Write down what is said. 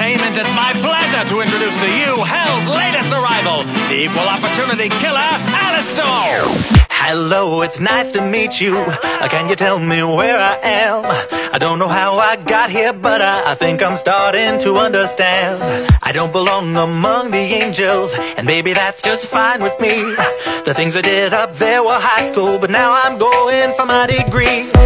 entertainment, it's my pleasure to introduce to you hell's latest arrival, the equal opportunity killer, Alistair! Hello, it's nice to meet you. Can you tell me where I am? I don't know how I got here, but I think I'm starting to understand. I don't belong among the angels, and maybe that's just fine with me. The things I did up there were high school, but now I'm going for my degree.